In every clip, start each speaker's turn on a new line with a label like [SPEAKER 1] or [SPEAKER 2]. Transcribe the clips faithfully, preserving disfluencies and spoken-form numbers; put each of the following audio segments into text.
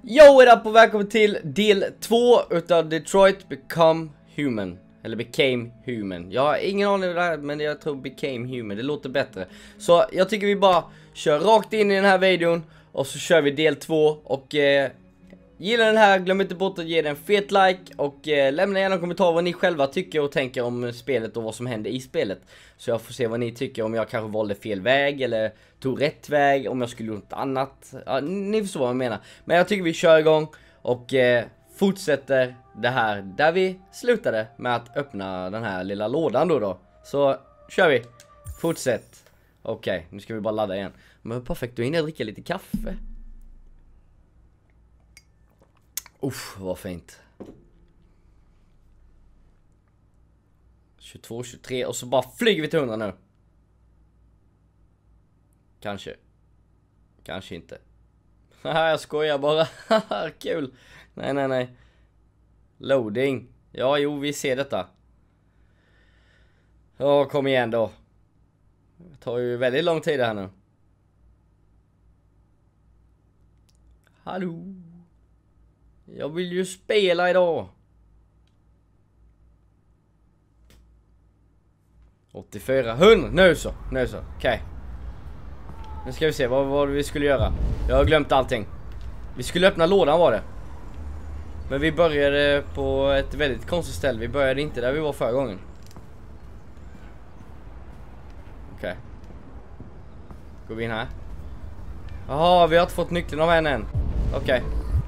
[SPEAKER 1] Yo, what up och välkommen till del två utav Detroit Become Human. Eller Became Human. Jag har ingen aning om det här, men jag tror Became Human. Det låter bättre. Så jag tycker vi bara kör rakt in i den här videon. Och så kör vi del två. Och eh, gilla den här, glöm inte bort att ge den en fet like. Och eh, lämna gärna en kommentar vad ni själva tycker och tänker om spelet och vad som händer i spelet. Så jag får se vad ni tycker, om jag kanske valde fel väg eller tog rätt väg, om jag skulle gjort något annat. Ja, ni förstår vad jag menar. Men jag tycker vi kör igång och eh, fortsätter det här där vi slutade med att öppna den här lilla lådan då då. Så kör vi. Fortsätt. Okej, okay, nu ska vi bara ladda igen. Men perfekt, då hinner jag dricka lite kaffe. Uff, vad fint. tjugotvå, tjugotre och så bara flyger vi till hundra nu. Kanske. Kanske inte. Haha, jag skojar bara. Kul. Nej, nej, nej. Loading. Ja, jo, vi ser detta. Ja, kom igen då. Det tar ju väldigt lång tid här nu. Hallå. Jag vill ju spela idag. åttiofyra, hundra, nu så, nu så, okej. Okay. Nu ska vi se vad, vad vi skulle göra. Jag har glömt allting. Vi skulle öppna lådan var det. Men vi började på ett väldigt konstigt ställe. Vi började inte där vi var förra gången. Okej. Okay. Går vi in här. Jaha, vi har inte fått nyckeln av henne än. Okej. Okay.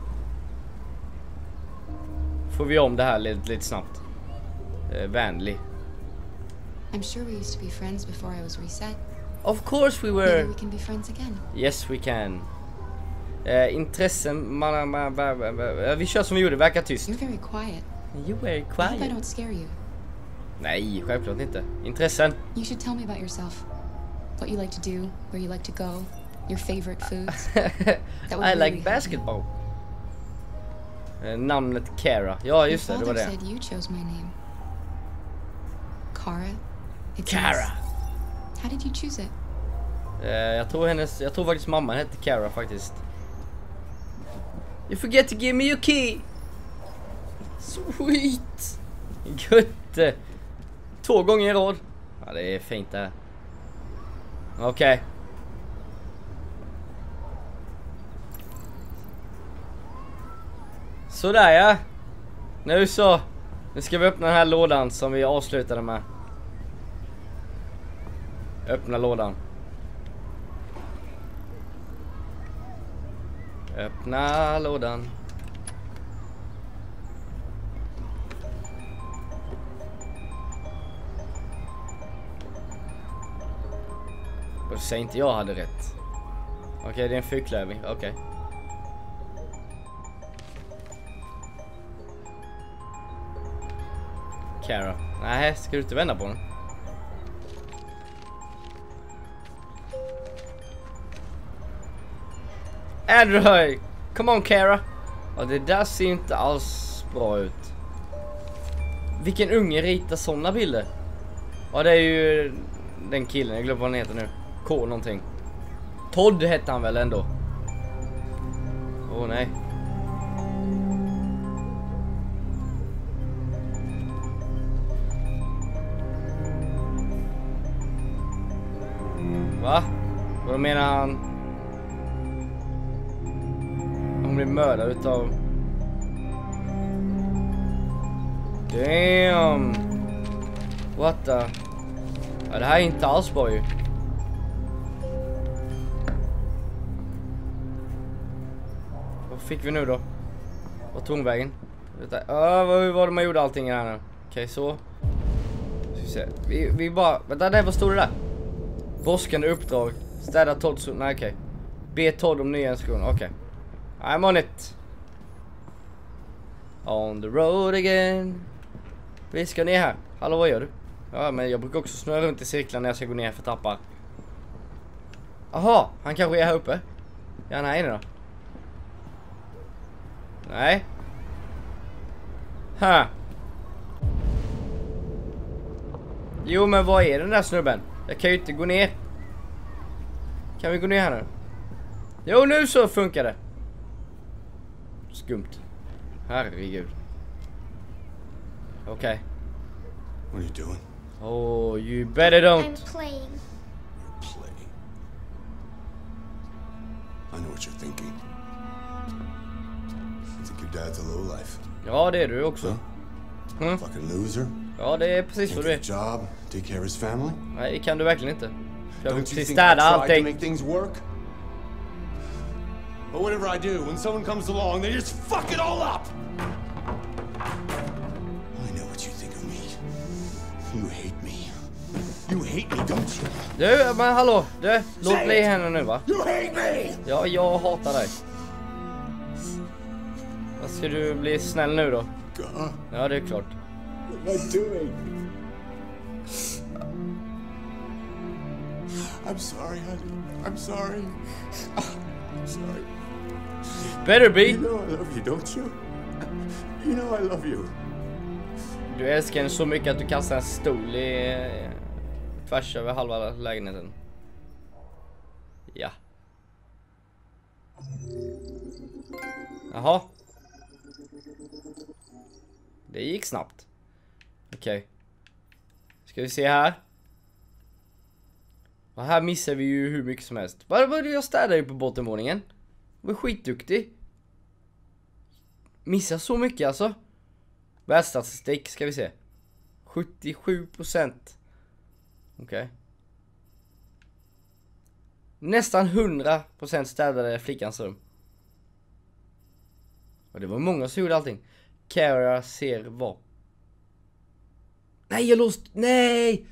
[SPEAKER 1] Får vi om det här lite, lite snabbt. eh, Vänlig.
[SPEAKER 2] I'm sure we used to be friends before I was reset.
[SPEAKER 1] Of course we were.
[SPEAKER 2] Maybe we can be friends again.
[SPEAKER 1] Yes we can. Eh, intressen, man, man, man, man, man, vi kör som vi gjorde, verkar tyst.
[SPEAKER 2] You're very quiet.
[SPEAKER 1] You very
[SPEAKER 2] I hope I
[SPEAKER 1] quiet.
[SPEAKER 2] don't scare you.
[SPEAKER 1] Nej, självklart inte. Intressen.
[SPEAKER 2] You should tell me about yourself. What you like to do, where you like to go, your favorite foods. That would
[SPEAKER 1] I
[SPEAKER 2] really
[SPEAKER 1] like
[SPEAKER 2] help
[SPEAKER 1] basketball. Eh, namnet Kara. Ja,
[SPEAKER 2] me.
[SPEAKER 1] just det,
[SPEAKER 2] Your
[SPEAKER 1] det var
[SPEAKER 2] father
[SPEAKER 1] det.
[SPEAKER 2] said you chose my name. Kara. It's
[SPEAKER 1] Kara.
[SPEAKER 2] nice. How did you choose it?
[SPEAKER 1] Eh, jag tror hennes, jag tror faktiskt mamman hette Kara faktiskt. You forget to give me your key. Sweet. Gött. Två gånger i rad. Ja, det är fint det här. Okej. Okay. Sådär ja. Nu så. Nu ska vi öppna den här lådan som vi avslutade med. Öppna lådan. Öppna lådan. Och säg inte jag hade rätt. Okej, okay, det är en fyrklöving. Okej. Okay. Kara. Nej, ska du inte vända på den? Andrew, come on Kara. Ja, det där ser inte alls bra ut. Vilken unge ritar såna bilder? Ja, det är ju den killen, jag glömmer vad han heter nu. K någonting. Todd hette han väl ändå. Åh oh, nej. Va? Vad menar han? Hon blir mördad utav... Damn. What the... Ja, det här är inte alls bra ju. Vad fick vi nu då? Vad tog vägen? Öh, vad var det man gjorde allting här nu? Okej, okay, så. Ska vi se. Vi, vi bara... Vänta, där, vad stod det där? Brådskande uppdrag. Städa Todd så... Nej, okej. Okay. Be Todd om nya instruktioner. Okej. Okay. I'm on it. On the road again. Vi ska ner här. Hallå, vad gör du? Ja, men jag brukar också snurra runt i cirklar när jag ska gå ner för trappar. Aha, han kanske är här uppe. Ja, han är inne då. Nej. Ha. Jo, men vad är den där snubben? Jag kan ju inte gå ner. Kan vi gå ner här nu? Jo, nu så funkar det. skumt. Herregud. Okej. Okay.
[SPEAKER 3] What are you doing?
[SPEAKER 1] Oh, you better don't.
[SPEAKER 4] I'm playing.
[SPEAKER 3] You're playing. I know what you're thinking. You think your dad's a lowlife.
[SPEAKER 1] Ja, det är du också.
[SPEAKER 3] Huh?
[SPEAKER 1] Mm.
[SPEAKER 3] Fucking loser.
[SPEAKER 1] Ja, det är precis vad
[SPEAKER 3] Can't
[SPEAKER 1] du är.
[SPEAKER 3] get a job, take care of his family.
[SPEAKER 1] Nej, det kan du verkligen inte. Jag vill
[SPEAKER 3] Don't you
[SPEAKER 1] precis
[SPEAKER 3] think I
[SPEAKER 1] städa
[SPEAKER 3] tried to
[SPEAKER 1] allting.
[SPEAKER 3] make things work? But whatever I do, when someone comes along, they just fuck it all up! I know what you think of me. You hate me. You hate me, don't you?
[SPEAKER 1] Du, men hallå. Du, låt bli henne nu, va?
[SPEAKER 3] You hate me!
[SPEAKER 1] Ja, jag hatar dig. Vad ska du bli snäll nu då?
[SPEAKER 3] God,
[SPEAKER 1] Ja, det är klart.
[SPEAKER 3] what am I doing? I'm sorry, honey. I'm sorry. I'm sorry.
[SPEAKER 1] Better be.
[SPEAKER 3] You know I love you, don't you? You know I love you.
[SPEAKER 1] Du älskar henne så mycket att du kastar en stol i eh, tvärs över halva lägenheten. Ja. Jaha. Det gick snabbt. Okej. Okay. Ska vi se här. Och här missar vi ju hur mycket som helst. Vad var det jag städade ju på bottenvåningen? Jag var skitduktig. Missar så mycket alltså. Världsstatistik ska vi se. sjuttiosju procent. Okej. Okay. Nästan hundra procent städade flickans rum. Och det var många som gjorde allting. Kara ser vad. Nej, jag låst. Nej!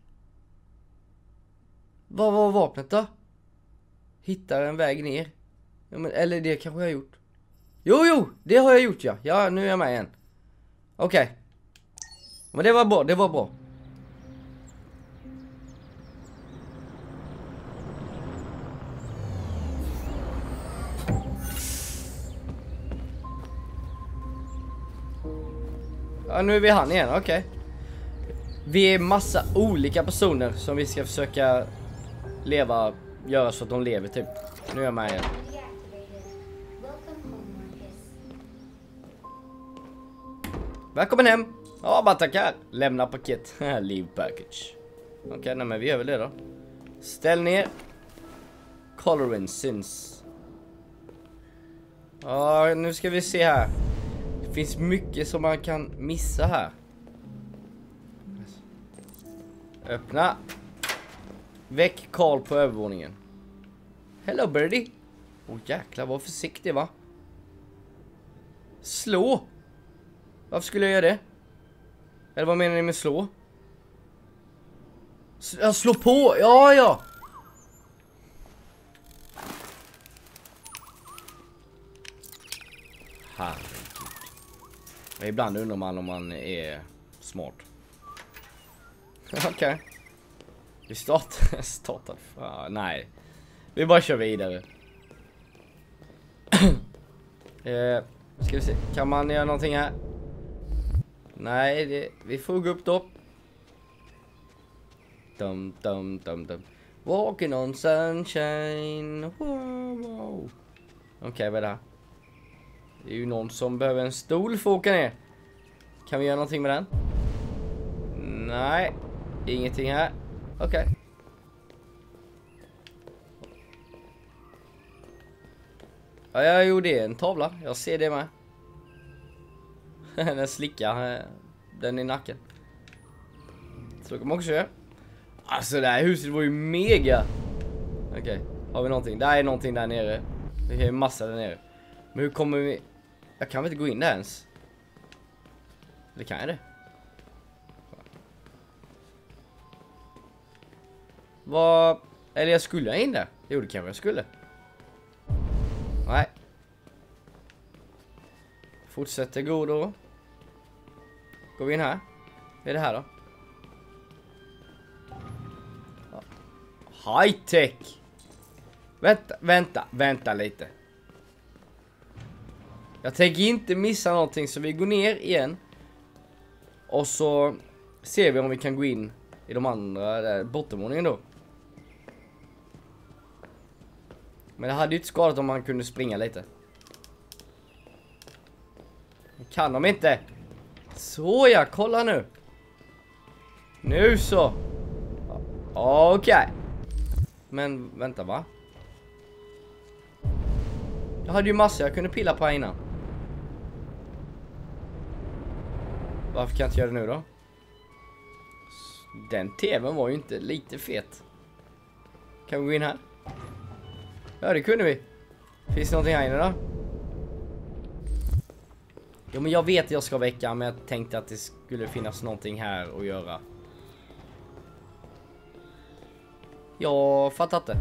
[SPEAKER 1] Vad var vapnet då? Hittar en väg ner. Ja, men, eller det kanske jag har gjort. Jo, jo, det har jag gjort, ja. Ja, nu är jag med igen. Okej. Okay. Men det var bra, det var bra. Ja, nu är vi han igen, okej. Okay. Vi är massa olika personer som vi ska försöka leva, göra så att de lever typ. Nu är jag med igen. Välkommen hem. Ja, bara tackar. Lämna paket. Leave package. Okej, okay, nej men vi gör väl det då. Ställ ner. Coloring sins. Ja, nu ska vi se här. Det finns mycket som man kan missa här. Öppna. Väck Carl på övervåningen. Hello birdie. Åh oh, jäklar, var försiktig va. Slå. Varför skulle jag göra det? Eller vad menar ni med slå? S jag slå på, ja ja. Herregud. Ibland undrar man om man är smart. Okej. Okay. Vi startar. startar. Ah, nej. Vi bara kör vidare. eh, ska vi se. Kan man göra någonting här? Nej, det, vi får gå upp då. Dum, dum, dum, dum. Walking on sunshine. Wow, wow. Okej, okay, vad är det här? Det är ju någon som behöver en stol för att åka ner. Kan vi göra någonting med den? Nej. Ingenting här. Okej. Okay. Ja, jag gjorde en tavla. Jag ser det med. Den slickar den i nacken. Så kan man också göra. Alltså det här huset var ju mega. Okej, okay. Har vi någonting? Det är någonting där nere. Det är en massa där nere. Men hur kommer vi... Jag kan väl inte gå in där ens? Eller kan jag det? Vad... Eller jag skulle jag in där? Jo, det kanske jag skulle. Nej. Fortsätter gå då. Går vi in här? Vad är det här då? High tech. Vänta, vänta, vänta lite. Jag tänker inte missa någonting så vi går ner igen. Och så ser vi om vi kan gå in i de andra där bottenvåningen då. Men det hade ju inte skadat om man kunde springa lite. Kan de inte? Så ja, kolla nu. Nu så. Okej. Okay. Men vänta, va? Jag hade ju massor jag kunde pilla på här innan. Varför kan jag inte göra det nu då? Den tvn var ju inte lite fet. Kan vi gå in här? Ja, det kunde vi. Finns det någonting här inne då? Jo, men jag vet att jag ska väcka, men jag tänkte att det skulle finnas någonting här att göra. Jag fattar inte.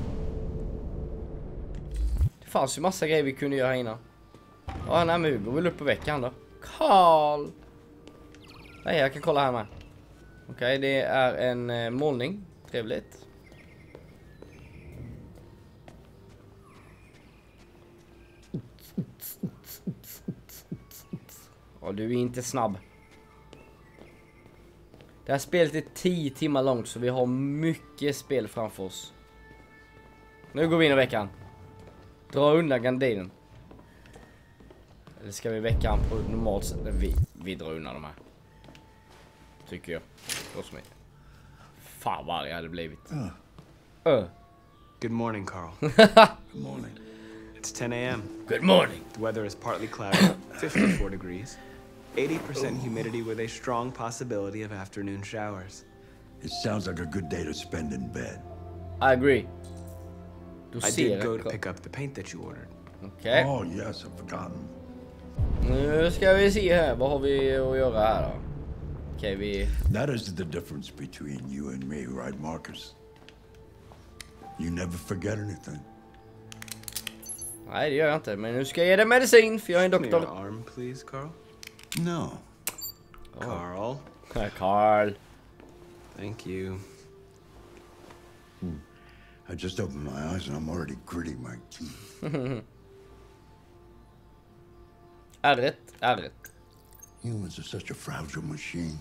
[SPEAKER 1] Det fanns ju massa grejer vi kunde göra här innan. Ja, nej, men vi går väl upp på veckan då. Karl! Nej, jag kan kolla här med. Okej, okay, det är en eh, målning. Trevligt. Ja, du är inte snabb. Det här spelet är tio timmar långt, så vi har mycket spel framför oss. Nu går vi in och väcker han. Dra undan gardinen. Eller ska vi väcka han på normalt sätt? Vi, vi drar undan de här. Tycker jag. Låt mig. Fan vad jag hade blivit. Uh. Uh.
[SPEAKER 4] Good morning, Carl.
[SPEAKER 3] Good morning.
[SPEAKER 4] It's ten A M
[SPEAKER 1] Good morning.
[SPEAKER 4] The weather is partly cloudy, fifty-four degrees. eighty percent humidity with a strong possibility of afternoon showers.
[SPEAKER 3] It sounds like a good day to spend in bed.
[SPEAKER 1] I agree. Du
[SPEAKER 4] I
[SPEAKER 1] ser
[SPEAKER 4] did go
[SPEAKER 1] det.
[SPEAKER 4] to pick up the paint that you ordered.
[SPEAKER 1] Okej. Okay.
[SPEAKER 3] Oh yes, I've forgotten.
[SPEAKER 1] Nu ska vi se här. Vad har vi att göra här då? Okej, okay, vi...
[SPEAKER 3] That is the difference between you and me, right, Marcus? You never forget anything.
[SPEAKER 1] Nej, det gör jag inte. Men nu ska jag ge dig medicin, för jag är en doktor.
[SPEAKER 4] Give me your arm, please, Carl.
[SPEAKER 3] No.
[SPEAKER 4] Carl.
[SPEAKER 1] Oh. Carl.
[SPEAKER 4] Thank you.
[SPEAKER 3] Hmm. I just opened my eyes and I'm already gritting my teeth.
[SPEAKER 1] Ärret, ärret.
[SPEAKER 3] Humans are such a fragile machine.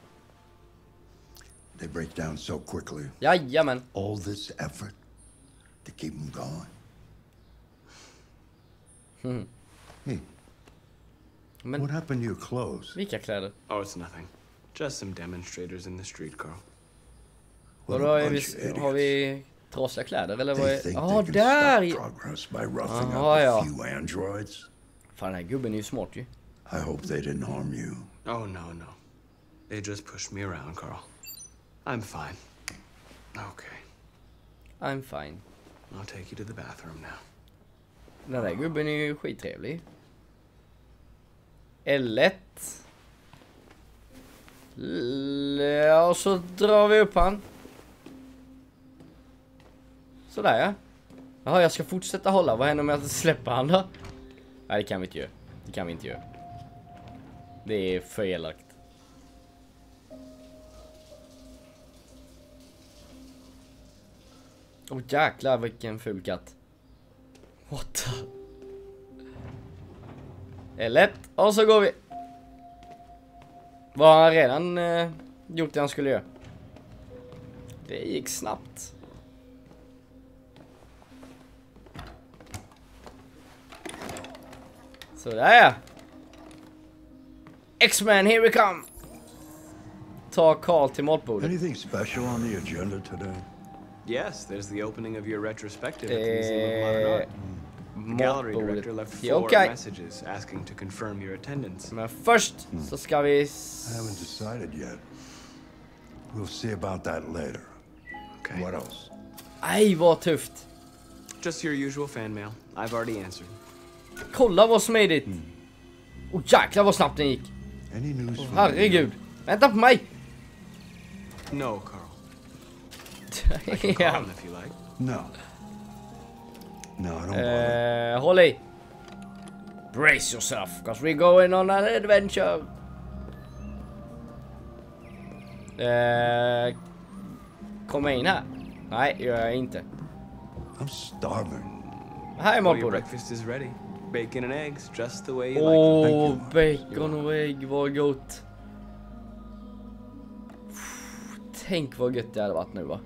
[SPEAKER 3] They break down so quickly.
[SPEAKER 1] Jajamän.
[SPEAKER 3] All this effort to keep them going.
[SPEAKER 1] Hmm.
[SPEAKER 3] Hey.
[SPEAKER 1] Men
[SPEAKER 3] what happened to your clothes?
[SPEAKER 1] Vilka kläder?
[SPEAKER 4] Oh, it's nothing. Just some demonstrators in the street, Carl.
[SPEAKER 3] What
[SPEAKER 1] Vadå,
[SPEAKER 3] a
[SPEAKER 1] är
[SPEAKER 3] bunch of
[SPEAKER 1] vi,
[SPEAKER 3] idiots.
[SPEAKER 1] har vi trasiga kläder eller vad
[SPEAKER 3] They
[SPEAKER 1] är...
[SPEAKER 3] think
[SPEAKER 1] Ja,
[SPEAKER 3] they
[SPEAKER 1] oh,
[SPEAKER 3] can
[SPEAKER 1] där!
[SPEAKER 3] stop progress by roughing
[SPEAKER 1] Aha,
[SPEAKER 3] up
[SPEAKER 1] ja.
[SPEAKER 3] a few androids.
[SPEAKER 1] Fan, den här gubben är ju smart ju.
[SPEAKER 3] I hope they didn't harm you.
[SPEAKER 4] Oh, no, no. They just pushed me around, Carl. I'm fine. Okay.
[SPEAKER 1] I'm fine.
[SPEAKER 4] I'll take you to the bathroom now.
[SPEAKER 1] Den där gubben är ju skittrevlig. L ett. Ja, och så drar vi upp han. Sådär ja. Jaha, jag ska fortsätta hålla. Vad händer om jag släpper han då? Nej, det kan vi inte göra. Det kan vi inte göra. Det är för elakt. Åh oh, jäklar, vilken ful katt. What the... L ett. Och så går vi. Var han redan eh, gjort det han skulle göra? Det gick snabbt. Så där ja. X-Men, here we come. Ta Carl till matbordet.
[SPEAKER 3] Anything special on the agenda today?
[SPEAKER 4] Yes, there's the opening of your retrospective at
[SPEAKER 1] Eh,
[SPEAKER 4] the Museum of Modern Art. The gallery
[SPEAKER 1] matbordet.
[SPEAKER 4] director left
[SPEAKER 1] Ja,
[SPEAKER 4] four
[SPEAKER 1] okej.
[SPEAKER 4] messages asking to confirm your attendance.
[SPEAKER 1] Men först så ska vi...
[SPEAKER 3] I haven't decided yet. We'll see about that later.
[SPEAKER 4] Okay.
[SPEAKER 3] What else?
[SPEAKER 1] Aj, vad tufft.
[SPEAKER 4] Just your usual fan mail. I've already answered.
[SPEAKER 1] Kolla vad smidigt.
[SPEAKER 3] Mm.
[SPEAKER 1] Åh oh, jäklar vad snabbt den gick.
[SPEAKER 3] Any news
[SPEAKER 1] Oh,
[SPEAKER 3] from
[SPEAKER 1] herregud. Vänta på mig.
[SPEAKER 4] No, Carl. I can call him if you like.
[SPEAKER 3] No. No, I don't bother.
[SPEAKER 1] Eh, håll i. Brace yourself, cause we're going on an adventure. Eh, Kommer jag in här? Nej, gör jag inte.
[SPEAKER 3] I'm starving.
[SPEAKER 1] Här är
[SPEAKER 4] Well, your
[SPEAKER 1] matbordet.
[SPEAKER 4] breakfast is ready. Bacon and eggs, just the way you
[SPEAKER 1] Åh,
[SPEAKER 4] like
[SPEAKER 1] oh,
[SPEAKER 3] Thank
[SPEAKER 1] bacon och ägg, vad gott. Tänk vad gött det hade varit nu va.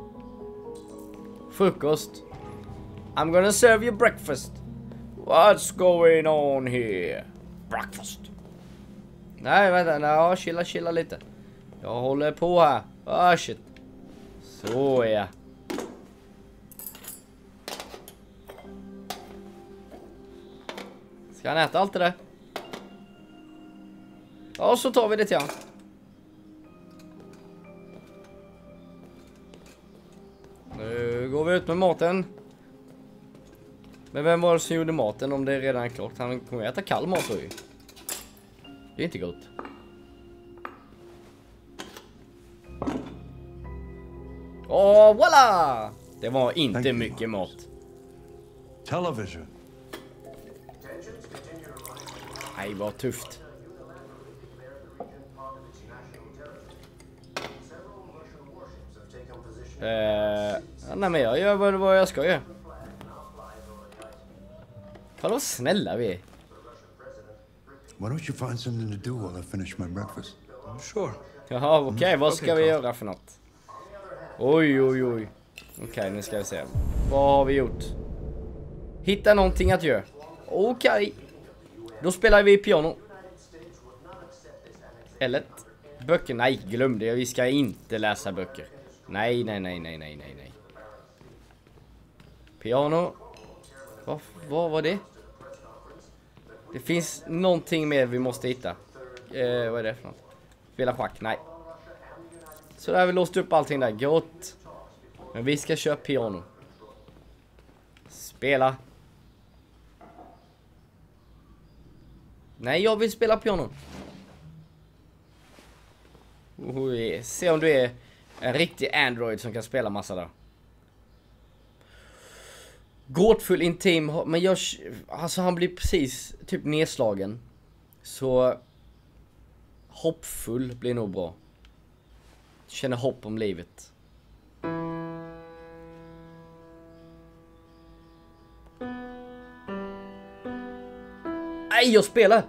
[SPEAKER 1] Frukost. I'm gonna serve you breakfast. What's going on here? breakfast. Nej, vänta, nej, chilla, chilla lite. Jag håller på här. Ah, shit. Så ja. Ska han äta allt det där? Ja, så tar vi det till han. Nu går vi ut med maten. Men vem var det som gjorde maten om det är redan klart? Han kommer äta kall mat då ju. Det är inte gott. Åh, voila! Det var inte mycket mat.
[SPEAKER 3] Television.
[SPEAKER 1] Nej, vad tufft. Eh, nej men jag gör vad, vad jag ska göra. Kolla vad snälla vi är.
[SPEAKER 3] Why don't you find something to do while I finish my breakfast?
[SPEAKER 4] Sure.
[SPEAKER 1] Jaha, okej, okay, vad ska
[SPEAKER 4] Okay,
[SPEAKER 1] vi
[SPEAKER 4] Carl.
[SPEAKER 1] göra för något? Oj, oj, oj. Okej, okay, nu ska vi se. Vad har vi gjort? Hitta någonting att göra. Okej. Okay. Då spelar vi piano. Eller böcker. Nej, glöm det. Vi ska inte läsa böcker. Nej, nej, nej, nej, nej, nej, nej. Piano. Vad, vad var det? Det finns någonting mer vi måste hitta. Eh, vad är det för något? Spela schack, nej. Så där har vi låst upp allting där, gott. Men vi ska köra piano. Spela. Nej, jag vill spela piano. Oj, se om du är en riktig Android som kan spela massa där. Gåtfull intim, men jag, alltså han blir precis typ nedslagen. Så hoppfull blir nog bra. Känner hopp om livet. Nej, jag spelar.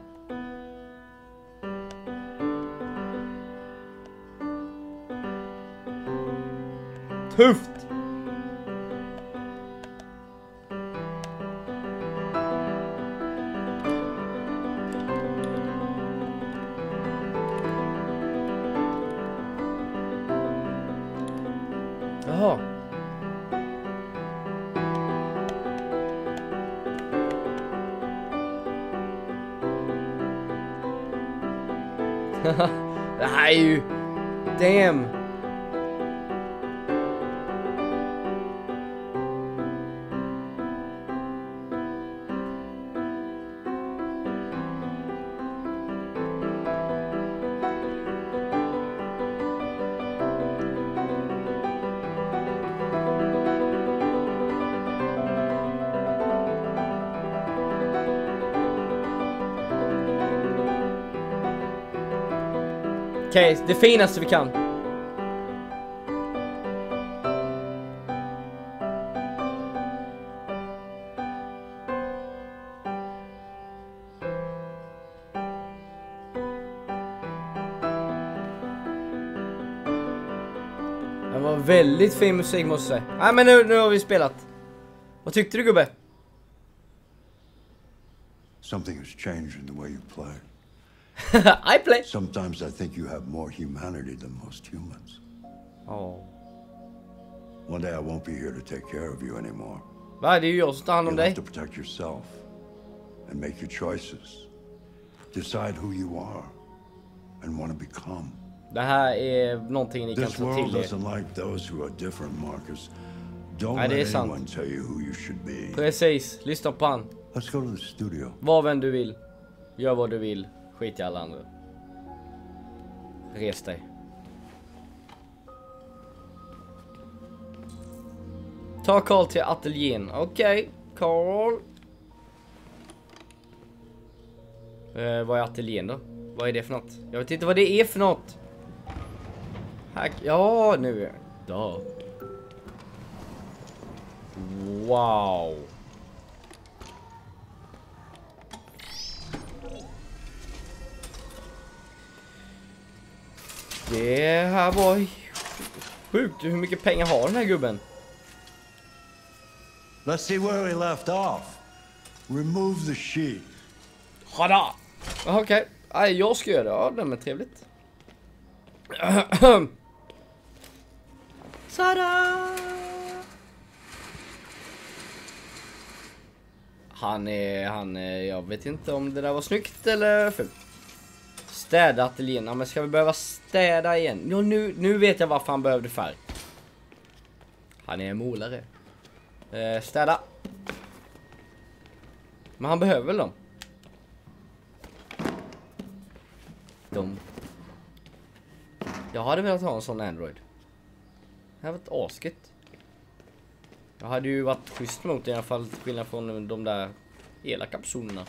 [SPEAKER 1] Tufft. Jaha. Det här är ju... Damn. Okej, okay, det finaste vi kan. Det var väldigt fin musik måste jag säga. Nej, men nu, nu har vi spelat. Vad tyckte du, gubbe?
[SPEAKER 3] Something has changed in the way you play.
[SPEAKER 1] I play.
[SPEAKER 3] Sometimes I think you have more humanity than most humans.
[SPEAKER 1] Oh.
[SPEAKER 3] One day I won't be here to take care of you anymore.
[SPEAKER 1] Va, det är ju jag som tar hand om
[SPEAKER 3] You'll
[SPEAKER 1] dig.
[SPEAKER 3] have to protect yourself and make your choices. Decide who you are and want to become.
[SPEAKER 1] Det här är någonting ni kan
[SPEAKER 3] This
[SPEAKER 1] ta
[SPEAKER 3] world
[SPEAKER 1] till er.
[SPEAKER 3] doesn't like those who are different, Marcus. Don't
[SPEAKER 1] Nej, det är
[SPEAKER 3] let
[SPEAKER 1] sant.
[SPEAKER 3] anyone tell you who you should be.
[SPEAKER 1] Precis, lyssna på han.
[SPEAKER 3] Let's go to the studio.
[SPEAKER 1] Var vem du vill. Gör vad du vill. Skit i alla andra. Res dig. Ta Carl till ateljén. Okej, okay. Carl. Eh, vad är ateljén då? Vad är det för något? Jag vet inte vad det är för något. Här, ja, nu är det. Wow. Det här var sjukt. Hur mycket pengar har den här gubben?
[SPEAKER 3] Let's see where we left off. Remove the sheet.
[SPEAKER 1] Hada! Okej, okay. Nej, jag ska göra det. Ja, det är trevligt. Tada! Han är, han är, jag vet inte om det där var snyggt eller fult. Städa ateljén. Ja, men ska vi behöva städa igen? Jo, nu, nu vet jag varför han behövde färg. Han är en målare. Eh, städa. Men han behöver väl dem? De. Jag hade velat ha en sån Android. Det här var ett asket. Jag hade ju varit schysst mot i alla fall, till skillnad från de där elaka personerna.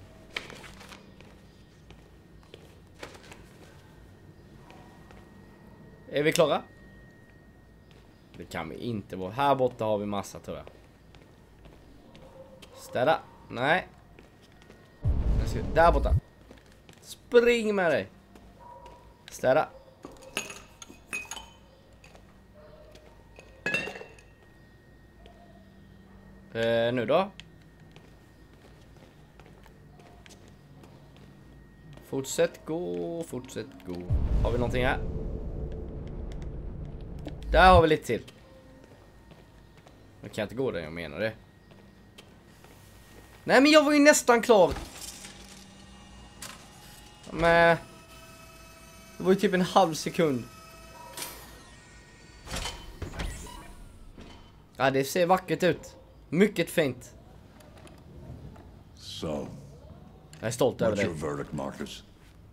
[SPEAKER 1] Är vi klara? Det kan vi inte vara. Här borta har vi massa, tror jag. Städa. Nej. Där borta. Spring med dig. Städa. Eh, nu då? Fortsätt gå, fortsätt gå. Har vi någonting här? Där har vi lite till. Jag kan inte gå där, jag menar det. Nej, men jag var ju nästan klar. Men det var ju typ en halv sekund. Ja, det ser vackert ut. Mycket fint.
[SPEAKER 3] So,
[SPEAKER 1] jag är stolt över
[SPEAKER 3] what's
[SPEAKER 1] det.
[SPEAKER 3] your verdict, Marcus?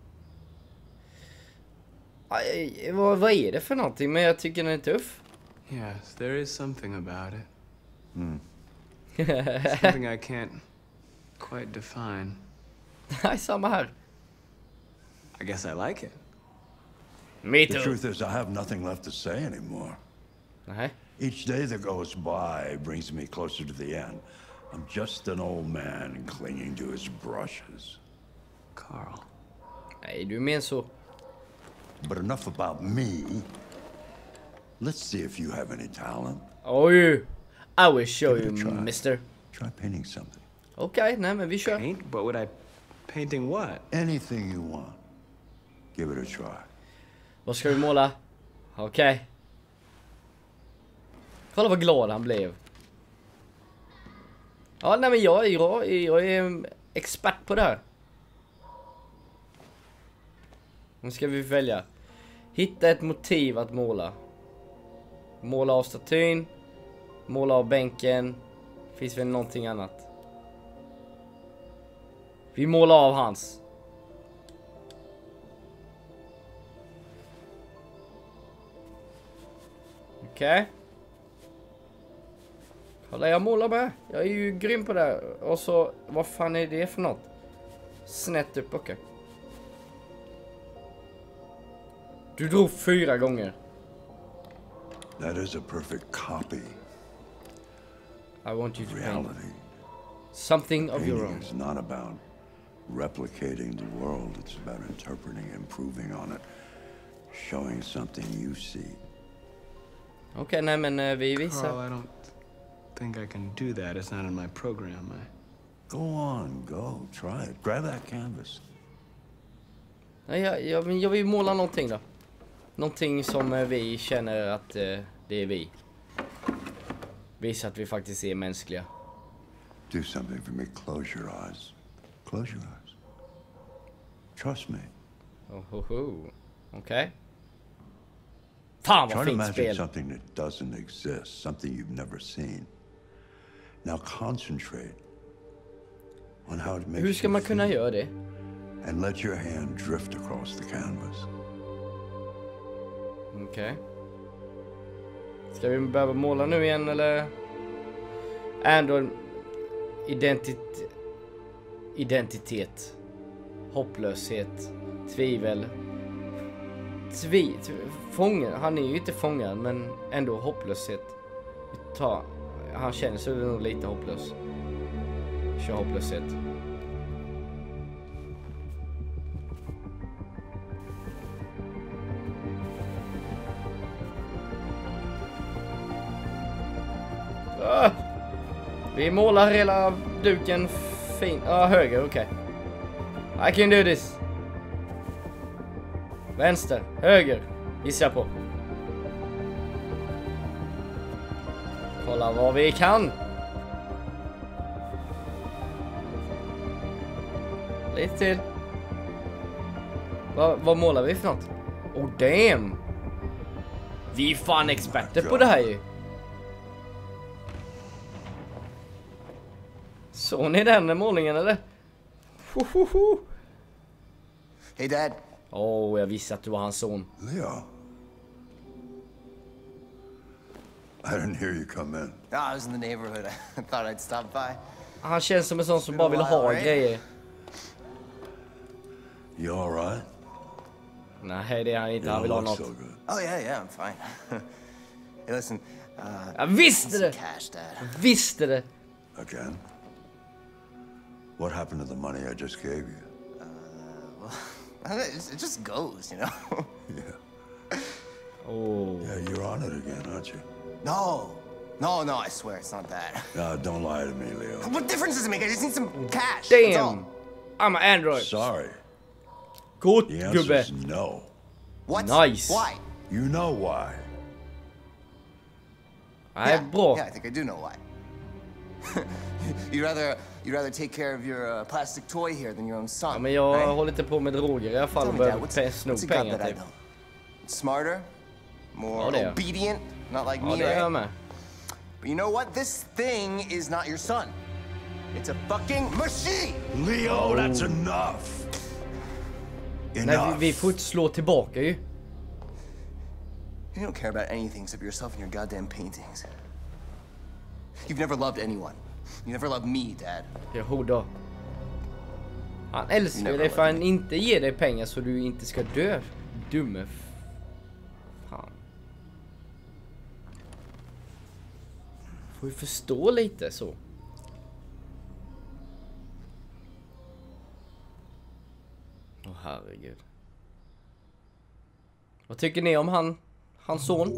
[SPEAKER 1] Aj, vad, vad är det för någonting? Men jag tycker den är tuff.
[SPEAKER 4] Yes, there is something about it.
[SPEAKER 3] Hmm.
[SPEAKER 4] Something I can't quite define.
[SPEAKER 1] Nej, samma här.
[SPEAKER 4] I guess I like it.
[SPEAKER 1] Me
[SPEAKER 3] The
[SPEAKER 1] too.
[SPEAKER 3] truth is, I have nothing left to say anymore.
[SPEAKER 1] Nej.
[SPEAKER 3] Each day that goes by brings me closer to the end. I'm just an old man clinging to his brushes.
[SPEAKER 4] Carl.
[SPEAKER 1] Nej, du menar så.
[SPEAKER 3] But enough about me. Let's see if you have any talent.
[SPEAKER 1] Oj. I will show
[SPEAKER 3] Give
[SPEAKER 1] you,
[SPEAKER 3] it a try.
[SPEAKER 1] mister.
[SPEAKER 3] Try painting something.
[SPEAKER 1] Okej, okay, nej men vi kör.
[SPEAKER 4] Paint? What would I... Painting what?
[SPEAKER 3] Anything you want. Give it a try.
[SPEAKER 1] Vad ska vi måla? Okej. Okay. Kolla vad glad han blev. Ja, nej men jag är, jag är, jag är expert på det här. Nu ska vi välja. Hitta ett motiv att måla. Måla av statyn. Måla av bänken. Finns väl någonting annat? Vi målar av hans. Okej. Okay. Kolla, jag målar med. Jag är ju grym på det. Och så, vad fan är det för något? Snett upp, okej. Okay. Du drog fyra gånger.
[SPEAKER 3] That is a perfect copy.
[SPEAKER 1] I want you to paint
[SPEAKER 3] Reality.
[SPEAKER 1] something of your
[SPEAKER 3] Painting
[SPEAKER 1] own.
[SPEAKER 3] is not about replicating the world. It's about interpreting, improving on it, showing something you see.
[SPEAKER 1] Okej, okay, nej men uh, vi visar.
[SPEAKER 4] Carl, I don't think I can do that. It's not in my program. I...
[SPEAKER 3] Go on, go, try it. Grab that canvas.
[SPEAKER 1] Nej, jag, jag, jag vill måla någonting då. Någonting som uh, vi känner att uh, det är vi. Visa att vi faktiskt är mänskliga.
[SPEAKER 3] Do something for me. Close your eyes. Close your eyes. Trust me.
[SPEAKER 1] Oh, oh, oh. Okej. Okay. Fan
[SPEAKER 3] Try
[SPEAKER 1] vad
[SPEAKER 3] to
[SPEAKER 1] fint
[SPEAKER 3] imagine
[SPEAKER 1] spel.
[SPEAKER 3] something that doesn't exist, something you've never seen. Now concentrate on how it makes
[SPEAKER 1] Hur ska
[SPEAKER 3] you
[SPEAKER 1] man kunna
[SPEAKER 3] feel,
[SPEAKER 1] göra det?
[SPEAKER 3] and let your hand drift across the canvas.
[SPEAKER 1] Okej. Okay. Ska vi behöva måla nu igen eller? Ändå identitet. Identitet. Hopplöshet. Tvivel. Tvi, fången. Han är ju inte fångad, men ändå hopplöshet. Ta, han känner sig nog lite hopplös. Kör hopplöshet. Ah! Vi målar hela duken fin. Ja, ah, höger, okej. Okay. I can do this. Vänster, höger, gissar jag på. Kolla vad vi kan. Lite till. Vad, vad målar vi för något? Oh damn. Vi är fan experter på det här ju. Såg ni den målningen eller? Hohoho.
[SPEAKER 5] Hey, Dad.
[SPEAKER 1] Åh, oh, jag visste att du var hans son.
[SPEAKER 3] Leo. I didn't hear you come in.
[SPEAKER 5] No, I was in the neighborhood. I thought I'd stop by.
[SPEAKER 1] Han känns som en sån som bara vill ha grejer.
[SPEAKER 3] You all right?
[SPEAKER 1] Nej, det är han inte.
[SPEAKER 3] You
[SPEAKER 1] Han vill ha
[SPEAKER 3] don't look
[SPEAKER 1] något.
[SPEAKER 3] so good.
[SPEAKER 5] Oh, yeah, yeah, I'm fine. Hey, listen. Uh,
[SPEAKER 1] Jag visste
[SPEAKER 5] some
[SPEAKER 1] det!
[SPEAKER 5] cash, Dad.
[SPEAKER 1] Visste det!
[SPEAKER 3] Again? What happened to the money I just gave you?
[SPEAKER 5] It just goes, you know?
[SPEAKER 3] Yeah.
[SPEAKER 1] Oh.
[SPEAKER 3] Yeah, you're on it again, aren't you?
[SPEAKER 5] No. No, no, I swear it's not that.
[SPEAKER 3] No, don't lie to me, Leo.
[SPEAKER 5] What difference does it make? I just need some cash. That's all.
[SPEAKER 1] Damn! I'm an android.
[SPEAKER 3] Sorry.
[SPEAKER 1] Gott
[SPEAKER 3] The answer
[SPEAKER 1] gubbe.
[SPEAKER 3] is no.
[SPEAKER 5] What?
[SPEAKER 1] Nice.
[SPEAKER 5] Why?
[SPEAKER 3] You know why.
[SPEAKER 1] Nej, bra.
[SPEAKER 5] Yeah, I think I do know why. you'd rather you'd rather take care of your uh, plastic toy here than your own son.
[SPEAKER 1] Ja, men jag
[SPEAKER 5] right?
[SPEAKER 1] håller inte på med droger i alla fall
[SPEAKER 5] Tell
[SPEAKER 1] och
[SPEAKER 5] me,
[SPEAKER 1] behöver
[SPEAKER 5] Dad, what's,
[SPEAKER 1] pe- sno
[SPEAKER 5] what's it got
[SPEAKER 1] pengar
[SPEAKER 5] that I
[SPEAKER 1] typ.
[SPEAKER 5] don't? Smarter, more
[SPEAKER 1] Ja, det är.
[SPEAKER 5] obedient, not like
[SPEAKER 1] Ja,
[SPEAKER 5] me,
[SPEAKER 1] det är jag
[SPEAKER 5] right?
[SPEAKER 1] med.
[SPEAKER 5] But you know what? This thing is not your son. It's a fucking machine.
[SPEAKER 3] Leo, that's enough.
[SPEAKER 1] Nej,
[SPEAKER 3] Enough.
[SPEAKER 1] vi, vi får inte slå tillbaka ju.
[SPEAKER 5] You don't care about anything except yourself and your goddamn paintings. You've never loved anyone. You never loved me, Dad.
[SPEAKER 1] Jo då. Han älskar
[SPEAKER 5] Never
[SPEAKER 1] dig för
[SPEAKER 5] let
[SPEAKER 1] han inte ger dig pengar så du inte ska dö. Dumme f- fan. Får ju förstå lite så. Åh herregud. Vad tycker ni om han, hans son?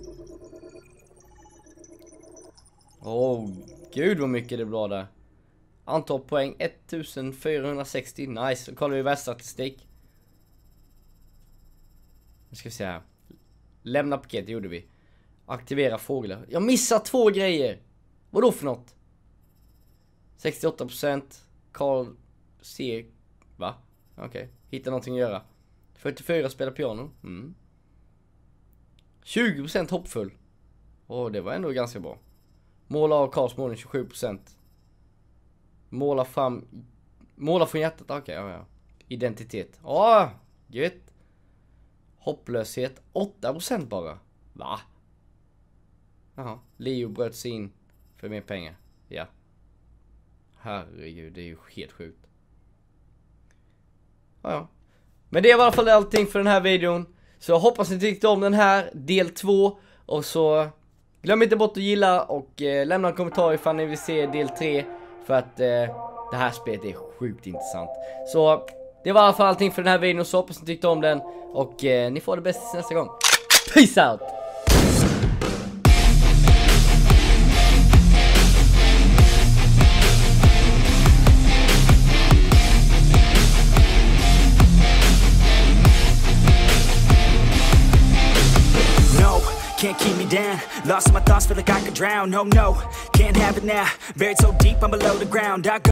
[SPEAKER 1] Åh oh, gud vad mycket det blir där. Antal poäng ettusenfyrahundrasextio. Nice. Så kollar vi världsstatistik. Nu ska vi se här. Lämna paket, det gjorde vi. Aktivera fåglar. Jag missar två grejer. Vad då för något? sextioåtta procent. Carl C. Va? Okej. Okay. Hitta någonting att göra. fyrtiofyra spelar piano. Mm. tjugo procent hoppfull. Åh, det var ändå ganska bra. Måla av Karls målning tjugosju procent. Måla fram. Måla från hjärtat. Okej, okay, ja, ja. Identitet. Åh, gött. Hopplöshet åtta procent bara. Va? Jaha. Leo bröt sig in för mer pengar. Ja. Herregud, det är ju helt sjukt. Ja, ja. Men det är i alla fall allting för den här videon. Så jag hoppas ni tyckte om den här del två. Och så glöm inte bort att gilla och eh, lämna en kommentar ifall ni vill se del tre. För att eh, det här spelet är sjukt intressant. Så det var i alla fall allting för den här videon. Så hoppas ni tyckte om den. Och eh, ni får det bästa nästa gång. Peace out!
[SPEAKER 6] Can't keep me down, lost my thoughts, feel like I could drown. No, no, can't have it now, buried so deep I'm below the ground. I go